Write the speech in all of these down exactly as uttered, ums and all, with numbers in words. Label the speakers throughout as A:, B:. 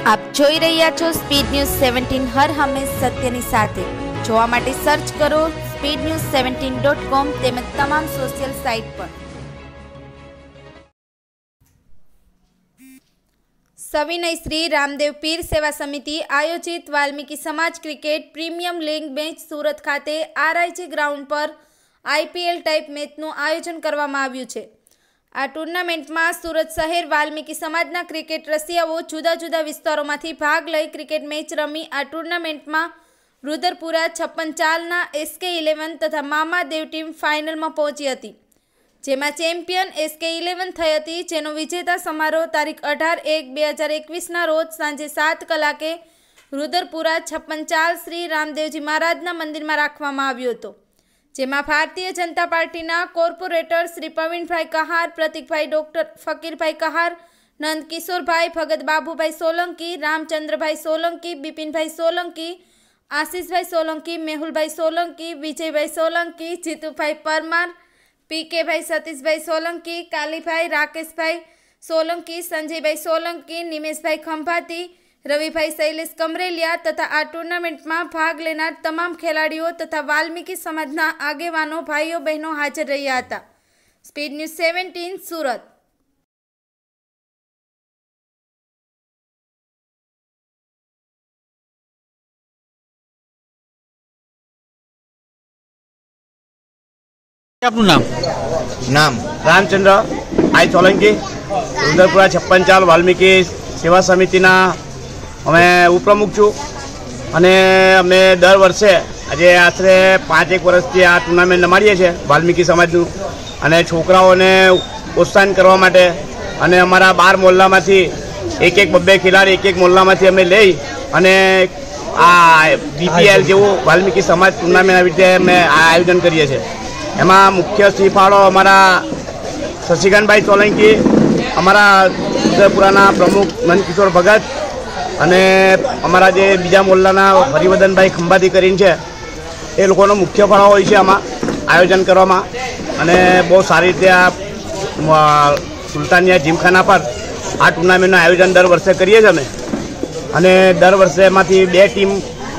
A: આપ જોઈ રહ્યા છો સ્પીડ ન્યૂઝ સેવન્ટીન, હર હંમેશ સત્યની સાથે। જોવા માટે સર્ચ કરો speed news seventeen dot com તેમજ તમામ સોશિયલ સાઇટ પર। સવિનય શ્રી રામદેવ પીર સેવા સમિતિ આયોજિત Valmiki Samaj cricket premium league match Surat ખાતે આરઆઈજી ગ્રાઉન્ડ પર આઈપીએલ ટાઈપ મેચનું આયોજન કરવામાં આવ્યું છે। આ ટુર્નામેન્ટમાં સુરત શહેર વાલ્મીકી સમાજના ક્રિકેટ રસિયાઓ જુદા જુદા વિસ્તારોમાંથી ભાગ લઈ ક્રિકેટ મેચ રમી આ ટુર્નામેન્ટમાં રુદરપુરા છપ્પન ચાલના એસકે ઇલેવન તથા મામાદેવ ટીમ ફાઇનલમાં પહોંચી હતી, જેમાં ચેમ્પિયન એસકે ઇલેવન થઈ હતી, જેનો વિજેતા સમારોહ તારીખ અઢાર એક બે હજાર એકવીસના રોજ સાંજે સાત કલાકે રુદરપુરા છપ્પન ચાલ શ્રી રામદેવજી મહારાજના મંદિરમાં રાખવામાં આવ્યો હતો, જેમાં ભારતીય જનતા પાર્ટીના કોર્પોરેટર શ્રી પ્રવીણભાઈ કહાર, પ્રતિકભાઈ ડોક્ટર ફકીરભાઈ કહાર, નંદકિશોરભાઈ, ભગત બાબુભાઈ સોલંકી, રામચંદ્રભાઈ સોલંકી, બિપિનભાઈ સોલંકી, આશીષભાઈ સોલંકી, મેહુલભાઈ સોલંકી, વિજયભાઈ સોલંકી, જીતુભાઈ પરમાર, પીકેભાઈ સતીશભાઈ સોલંકી, કાલીભાઈ, રાકેશભાઈ સોલંકી, સંજયભાઈ સોલંકી, નિમેશભાઈ ખંભાતી, રવિભાઈ શૈલેષ કમરેલિયા તથા આ ટુર્નામેન્ટમાં ભાગ લેનાર તમામ ખેલાડીઓ તથા વાલ્મીકી સમાજના આગેવાનો, ભાઈઓ બહેનો હાજર રહ્યા હતા। Speed news seventeen, Surat.
B: આપનું નામ?
C: નામ રામચંદ્ર આઈ સોલંકી, રુદરપુરા છપ્પન ચાલ વાલ્મીકી સેવા સમિતિના અમે ઉપપ્રમુખ છું અને અમે દર વર્ષે આજે આશરે પાંચ એક વર્ષથી આ ટુર્નામેન્ટ રમાડીએ છીએ વાલ્મીકી સમાજનું, અને છોકરાઓને પ્રોત્સાહન કરવા માટે અને અમારા બાર મોહલ્લામાંથી એક એક બબ્બે ખેલાડી એક એક મોહલ્લામાંથી અમે લઈ અને આ બીપીએલ જેવું વાલ્મીકી સમાજ ટુર્નામેન્ટ આવી રીતે અમે આ આયોજન કરીએ છીએ। એમાં મુખ્ય શ્રીફાળો અમારા શશિકાંતભાઈ સોલંકી, અમારા ઉદયપુરાના પ્રમુખ નંદકિશોર ભગત અને અમારા જે બીજા મોહલ્લાના હરિવર્ધનભાઈ ખંભાતી કરીને છે, એ લોકોનો મુખ્ય ફાળો હોય છે આમાં આયોજન કરવામાં। અને બહુ સારી રીતે આ સુલતાનિયા જીમખાના પર આ ટુર્નામેન્ટનું આયોજન દર વર્ષે કરીએ છીએ અમે, અને દર વર્ષે એમાંથી બે ટીમ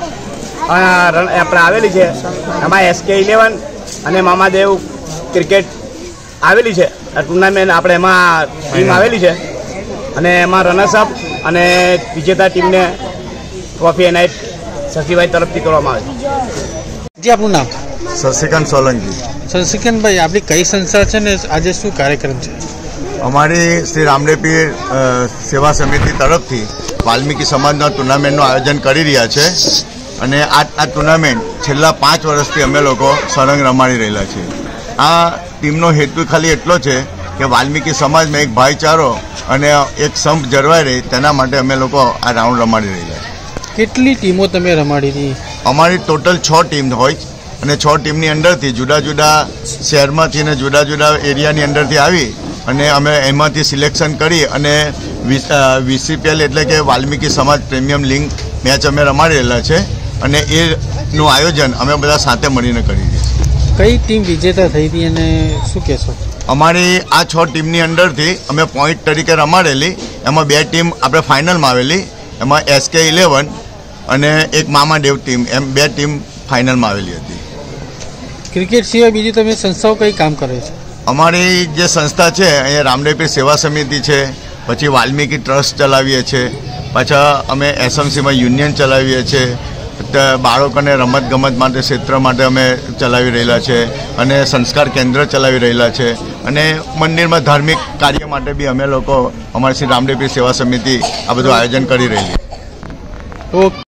C: આપણે આવેલી છે, એમાં એસકે ઇલેવન અને મામાદેવ ક્રિકેટ આવેલી છે। આ ટુર્નામેન્ટ આપણે એમાં ટીમ આવેલી છે અને એમાં રનર્સઅપ અને વિજેતા ટીમને ટ્રોફી એનાયત શશીભાઈ તરફથી કરવામાં આવે છે।
B: જી, આપનું નામ?
D: શશિકાંત સોલંકી।
B: શશિકાંતભાઈ, આપણી કઈ સંસ્થા છે ને આજે શું કાર્યક્રમ છે?
D: અમારી શ્રી રામદેવ પીર સેવા સમિતિ તરફથી વાલ્મીકી સમાજના ટુર્નામેન્ટનું આયોજન કરી રહ્યા છે, અને આ આ ટુર્નામેન્ટ છેલ્લા પાંચ વર્ષથી અમે લોકો સળંગ રમાડી રહેલા છે। આ ટીમનો હેતુ ખાલી એટલો છે કે વાલ્મીકી સમાજમાં એક ભાઈચારો અને એક સંપ જળવાઈ રહે, તેના માટે અમે લોકો આ રાઉન્ડ રમાડી રહ્યા છીએ।
B: કેટલી ટીમો તમે રમાડી હતી?
D: અમારી ટોટલ છ ટીમ હોય અને છ ટીમની અંદરથી જુદા જુદા શહેરમાંથી અને જુદા જુદા એરિયાની અંદરથી આવી અને અમે એમાંથી સિલેક્શન કરી અને વીસીપીએલ એટલે કે વાલ્મીકી સમાજ પ્રીમિયમ લીગ મેચ અમે રમાડી રહેલા છે, અને એનું આયોજન અમે બધા સાથે મળીને કરી રહ્યા છીએ।
B: કઈ ટીમ વિજેતા થઈ હતી અને શું કહેશો?
D: અમારી આ છ ટીમની અંદરથી અમે પોઈન્ટ તરીકે રમાડેલી, એમાં બે ટીમ આપણે ફાઇનલમાં આવેલી, એમાં એસકે ઇલેવન અને એક મામાદેવ ટીમ, એમ બે ટીમ ફાઇનલમાં આવેલી હતી।
B: ક્રિકેટ સિવાય બીજી તમે સંસ્થાઓ કઈ કામ કરે છે?
D: અમારી જે સંસ્થા છે અહીંયા રામદેવ પીર સેવા સમિતિ છે, પછી વાલ્મીકી ટ્રસ્ટ ચલાવીએ છીએ, પાછા અમે એસએમસીમાં યુનિયન ચલાવીએ છીએ, બાળકોને રમત ગમત માટે ક્ષેત્ર માટે અમે ચલાવી રહેલા છે, અને સંસ્કાર કેન્દ્ર ચલાવી રહેલા છે, અને મંદિરમાં ધાર્મિક કાર્ય માટે બી અમે લોકો અમારી શ્રી રામદેવ પીર સેવા સમિતિ આ બધું આયોજન કરી રહેલી છે।